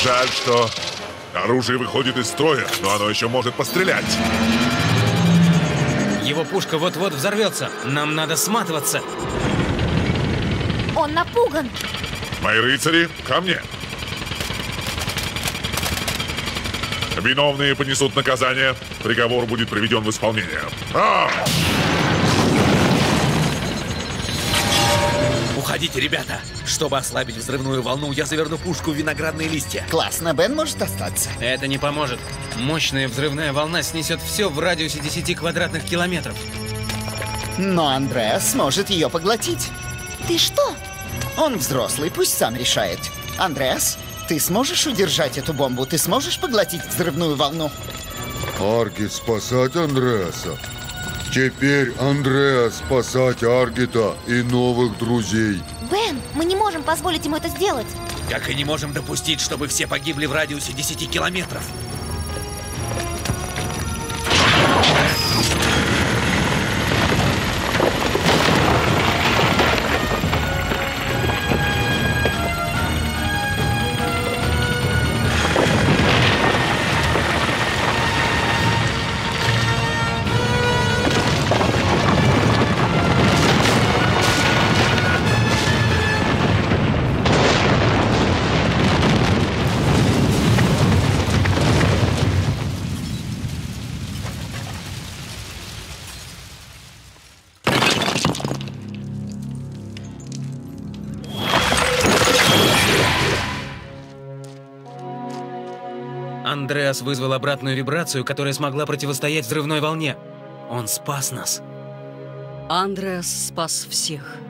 Жаль, что оружие выходит из строя, но оно еще может пострелять. Его пушка вот-вот взорвется. Нам надо сматываться. Он напуган. Мои рыцари, ко мне. Виновные понесут наказание. Приговор будет приведен в исполнение. Уходите, ребята! Чтобы ослабить взрывную волну, я заверну пушку в виноградные листья. Классно, Бен может остаться. Это не поможет. Мощная взрывная волна снесет все в радиусе 10 квадратных километров. Но Андреас сможет ее поглотить. Ты что? Он взрослый, пусть сам решает. Андреас, ты сможешь удержать эту бомбу? Ты сможешь поглотить взрывную волну? Аргит спасать Андреаса. Теперь Андреас спасать Аргита и новых друзей. Бен, мы не можем позволить ему это сделать. Как и не можем допустить, чтобы все погибли в радиусе 10 километров. Андреас вызвал обратную вибрацию, которая смогла противостоять взрывной волне. Он спас нас. Андреас спас всех.